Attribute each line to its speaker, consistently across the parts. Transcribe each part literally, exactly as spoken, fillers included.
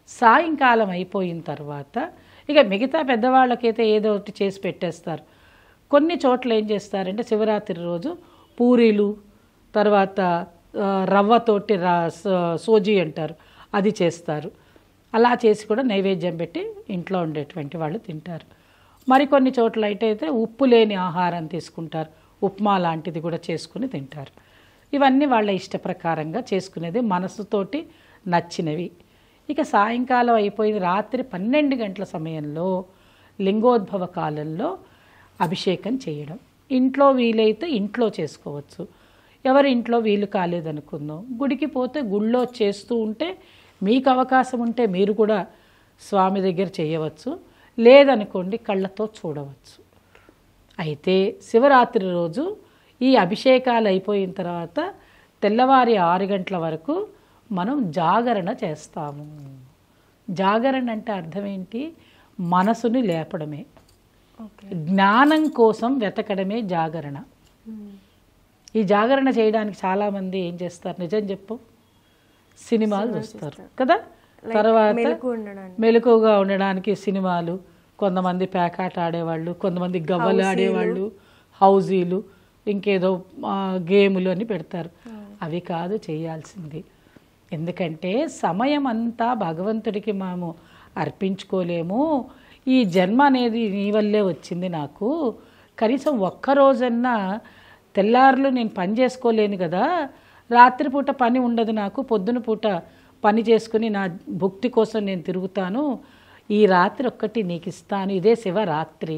Speaker 1: సాయంకాలం అయిపోయిన తర్వాత ఇక మిగతా పెద్దవాళ్ళకైతే ఏదో ఒకటి చేసి పెట్టేస్తారు. కొన్ని చోట్ల ఏం చేస్తారంటే శివరాత్రి రోజు పూరీలు, తర్వాత రవ్వతోటి రా సోజీ అంటారు, అది చేస్తారు. అలా చేసి కూడా నైవేద్యం పెట్టి ఇంట్లో ఉండేటువంటి వాళ్ళు తింటారు. మరికొన్ని చోట్ల అయితే ఉప్పు లేని ఆహారం తీసుకుంటారు, ఉప్మా లాంటిది కూడా చేసుకుని తింటారు. ఇవన్నీ వాళ్ళ ఇష్ట ప్రకారంగా చేసుకునేది, మనసుతోటి నచ్చినవి. ఇక సాయంకాలం అయిపోయిన రాత్రి పన్నెండు గంటల సమయంలో లింగోద్భవ కాలంలో అభిషేకం చేయడం. ఇంట్లో వీలైతే ఇంట్లో చేసుకోవచ్చు, ఎవరి ఇంట్లో వీలు కాలేదనుకుందాం గుడికి పోతే గుళ్ళో చేస్తూ ఉంటే మీకు అవకాశం ఉంటే మీరు కూడా స్వామి దగ్గర చేయవచ్చు, లేదనుకోండి కళ్ళతో చూడవచ్చు. అయితే శివరాత్రి రోజు ఈ అభిషేకాలు అయిపోయిన తర్వాత తెల్లవారి ఆరు గంటల వరకు మనం జాగరణ చేస్తాము. జాగరణ అంటే అర్థం ఏంటి? మనసుని లేపడమే, జ్ఞానం కోసం వెతకడమే జాగరణ. ఈ జాగరణ చేయడానికి చాలామంది ఏం చేస్తారు, నిజం చెప్పు, సినిమాలు చూస్తారు కదా, తర్వాత మెలకువగా ఉండడానికి సినిమాలు, కొంతమంది పేకాట ఆడేవాళ్ళు, కొంతమంది గవ్వలు ఆడేవాళ్ళు, హౌజీలు, ఇంకేదో గేములు అని పెడతారు. అవి కాదు చేయాల్సింది. ఎందుకంటే సమయం అంతా భగవంతుడికి మేము అర్పించుకోలేము. ఈ జన్మ అనేది నీ వల్లే వచ్చింది నాకు, కనీసం ఒక్కరోజన్నా తెల్లారులు నేను పని చేసుకోలేను కదా, రాత్రిపూట పని ఉండదు నాకు, పొద్దున పూట పని చేసుకుని నా భుక్తి కోసం నేను తిరుగుతాను, ఈ రాత్రి ఒక్కటి నీకు ఇస్తాను, ఇదే శివరాత్రి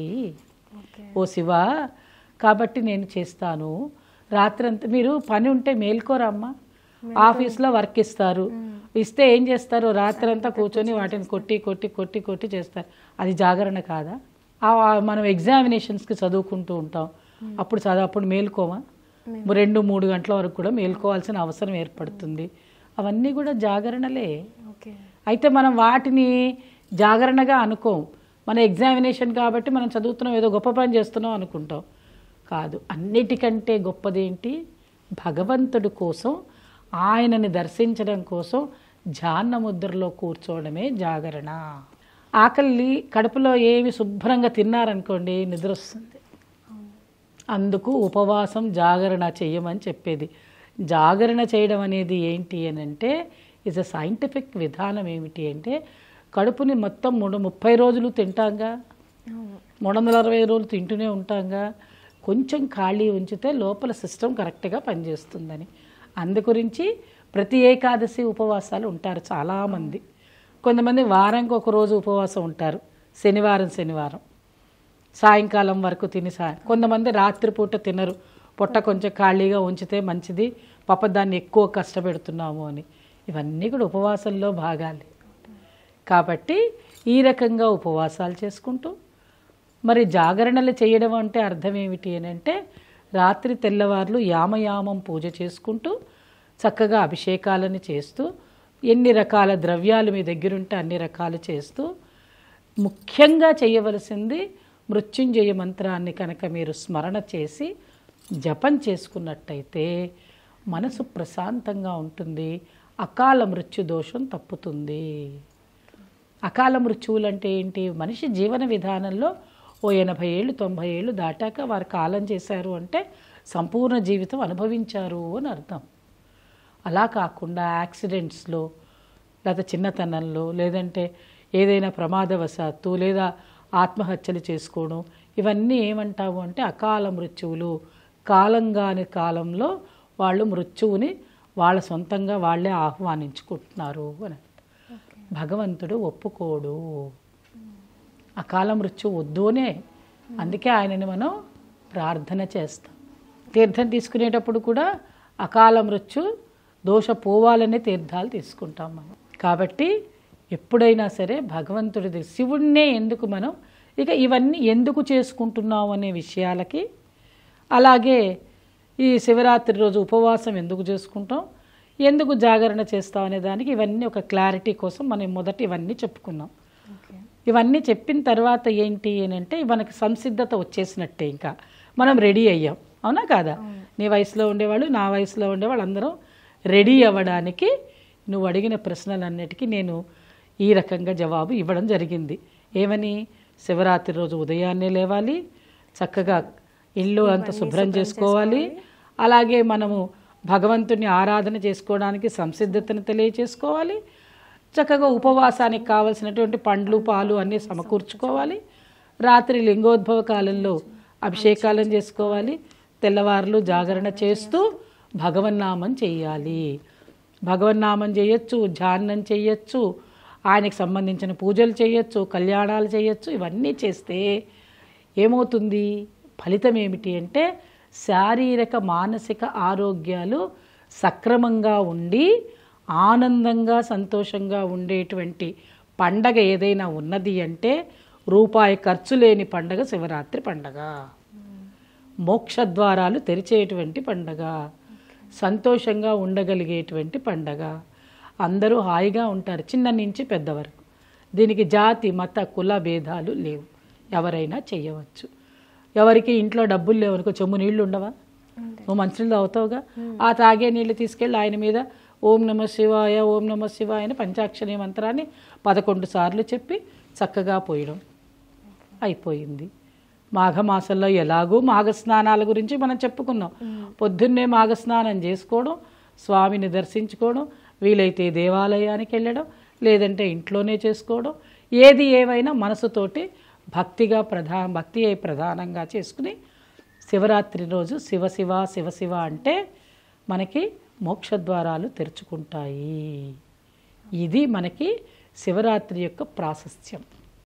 Speaker 1: ఓ శివ, కాబట్టి నేను చేస్తాను. రాత్రి అంతా మీరు పని ఉంటే మేల్కోరమ్మా, ఆఫీస్లో వర్క్ ఇస్తారు, ఇస్తే ఏం చేస్తారు, రాత్రి అంతా కూర్చొని వాటిని కొట్టి కొట్టి కొట్టి కొట్టి చేస్తారు. అది జాగరణ కాదా? మనం ఎగ్జామినేషన్స్కి చదువుకుంటూ ఉంటాం, అప్పుడు చదువు అప్పుడు మేల్కోమా, రెండు మూడు గంటల వరకు కూడా మేల్కోవాల్సిన అవసరం ఏర్పడుతుంది. అవన్నీ కూడా జాగరణలే. అయితే మనం వాటిని జాగరణగా అనుకోం, మన ఎగ్జామినేషన్ కాబట్టి మనం చదువుతున్నాం, ఏదో గొప్ప పని చేస్తున్నాం అనుకుంటాం. కాదు, అన్నిటికంటే గొప్పదేంటి, భగవంతుడి కోసం, ఆయనని దర్శించడం కోసం ధ్యాన ముద్రలో కూర్చోవడమే జాగరణ. ఆకలి కడుపులో ఏమి శుభ్రంగా తిన్నారనుకోండి నిద్ర వస్తుంది, అందుకు ఉపవాసం జాగరణ చెయ్యమని చెప్పేది. జాగరణ చేయడం అనేది ఏంటి అని అంటే ఇస్ అ సైంటిఫిక్ విధానం. ఏమిటి అంటే కడుపుని మొత్తం మూడు ముప్పై రోజులు తింటాంగా, మూడు వందల అరవై రోజులు తింటూనే ఉంటాంగా, కొంచెం ఖాళీ ఉంచితే లోపల సిస్టమ్ కరెక్ట్గా పనిచేస్తుందని. అందుగురించి ప్రతి ఏకాదశి ఉపవాసాలు ఉంటారు చాలామంది. కొంతమంది వారానికి ఒక రోజు ఉపవాసం ఉంటారు, శనివారం శనివారం సాయంకాలం వరకు తిని సా కొంతమంది రాత్రిపూట తినరు, పొట్ట కొంచెం ఖాళీగా ఉంచితే మంచిది, పాప దాన్ని ఎక్కువ కష్టపెడుతున్నాము అని. ఇవన్నీ కూడా ఉపవాసంలో భాగాలే. కాబట్టి ఈ రకంగా ఉపవాసాలు చేసుకుంటూ మరి జాగరణలు చేయడం అంటే అర్థం ఏమిటి అని అంటే రాత్రి తెల్లవార్లు యామయామం పూజ చేసుకుంటూ చక్కగా అభిషేకాలను చేస్తూ ఎన్ని రకాల ద్రవ్యాలు మీ దగ్గరుంటే అన్ని రకాలు చేస్తూ ముఖ్యంగా చేయవలసింది మృత్యుంజయ మంత్రాన్ని కనుక మీరు స్మరణ చేసి జపం చేసుకున్నట్టయితే మనసు ప్రశాంతంగా ఉంటుంది, అకాల మృత్యు దోషం తప్పుతుంది. అకాల మృత్యువులు అంటే ఏంటి? మనిషి జీవన విధానంలో ఓ ఎనభై ఏళ్ళు తొంభై ఏళ్ళు దాటాక వారు కాలం చేశారు అంటే సంపూర్ణ జీవితం అనుభవించారు అని అర్థం. అలా కాకుండా యాక్సిడెంట్స్లో లేదా చిన్నతనంలో లేదంటే ఏదైనా ప్రమాదవశాత్తు లేదా ఆత్మహత్యలు చేసుకోవడం, ఇవన్నీ ఏమంటాము అంటే అకాల మృత్యువులు. కాలంగాని కాలంలో వాళ్ళు మృత్యువుని వాళ్ళ సొంతంగా వాళ్ళే ఆహ్వానించుకుంటున్నారు అని. భగవంతుడు ఒప్పుకోడు, అకాల మృత్యు వద్దునే, అందుకే ఆయనని మనం ప్రార్థన చేస్తాం. తీర్థం తీసుకునేటప్పుడు కూడా అకాల మృత్యు దోష పోవాలనే తీర్థాలు తీసుకుంటాం మనం. కాబట్టి ఎప్పుడైనా సరే భగవంతుడిది, శివుడినే ఎందుకు మనం ఇక ఇవన్నీ ఎందుకు చేసుకుంటున్నాం అనే విషయాలకి, అలాగే ఈ శివరాత్రి రోజు ఉపవాసం ఎందుకు చేసుకుంటాం, ఎందుకు జాగరణ చేస్తాం అనే దానికి ఇవన్నీ ఒక క్లారిటీ కోసం మనం మొదట ఇవన్నీ చెప్పుకున్నాం. ఇవన్నీ చెప్పిన తర్వాత ఏంటి అని అంటే మనకి సంసిద్ధత వచ్చేసినట్టే, ఇంకా మనం రెడీ అయ్యాం, అవునా కాదా? నీ వయసులో ఉండేవాళ్ళు, నా వయసులో ఉండేవాళ్ళు అందరం రెడీ అవ్వడానికి నువ్వు అడిగిన ప్రశ్నలన్నిటికీ నేను ఈ రకంగా జవాబు ఇవ్వడం జరిగింది. ఏమని? శివరాత్రి రోజు ఉదయాన్నే లేవాలి, చక్కగా ఇల్లు అంతా శుభ్రం చేసుకోవాలి, అలాగే మనము భగవంతుని ఆరాధన చేసుకోవడానికి సంసిద్ధతను తెలియచేసుకోవాలి, చక్కగా ఉపవాసానికి కావలసినటువంటి పండ్లు పాలు అన్నీ సమకూర్చుకోవాలి, రాత్రి లింగోద్భవ కాలంలో అభిషేకాలను చేసుకోవాలి, తెల్లవారులు జాగరణ చేస్తూ భగవన్నామం చెయ్యాలి. భగవన్నామం చేయొచ్చు, ధ్యానం చేయొచ్చు, ఆయనకు సంబంధించిన పూజలు చేయొచ్చు, కళ్యాణాలు చేయొచ్చు. ఇవన్నీ చేస్తే ఏమవుతుంది? ఫలితం ఏమిటి అంటే శారీరక మానసిక ఆరోగ్యాలు సక్రమంగా ఉండి ఆనందంగా సంతోషంగా ఉండేటువంటి పండగ ఏదైనా ఉన్నది అంటే రూపాయి ఖర్చు లేని పండగ శివరాత్రి పండగ. మోక్షద్వారాలు తెరిచేటువంటి పండగ, సంతోషంగా ఉండగలిగేటువంటి పండగ. అందరూ హాయిగా ఉంటారు చిన్న నుంచి పెద్ద వరకు. దీనికి జాతి మత కుల భేదాలు లేవు, ఎవరైనా చేయవచ్చు. ఎవరికి ఇంట్లో డబ్బులు లేవనుకో చెమ్ము నీళ్లు ఉండవా? నువ్వు మంచినీళ్ళు తాగుతావుగా, ఆ తాగే నీళ్ళు తీసుకెళ్ళి ఆయన మీద ఓం నమ శివాయ ఓం నమ శివాయ అని పంచాక్షరి మంత్రాన్ని పదకొండు సార్లు చెప్పి చక్కగా పోయడం అయిపోయింది. మాఘమాసంలో ఎలాగూ మాఘస్నానాల గురించి మనం చెప్పుకున్నాం. పొద్దున్నే మాఘస్నానం చేసుకోవడం, స్వామిని దర్శించుకోవడం, వీలైతే దేవాలయానికి వెళ్ళడం, లేదంటే ఇంట్లోనే చేసుకోవడం, ఏది ఏవైనా మనసుతోటి భక్తిగా ప్రధా భక్తి అయి ప్రధానంగా చేసుకుని శివరాత్రి రోజు శివ శివ శివ శివ అంటే మనకి మోక్షద్వారాలు తెరుచుకుంటాయి. ఇది మనకి శివరాత్రి యొక్క ప్రాశస్త్యం.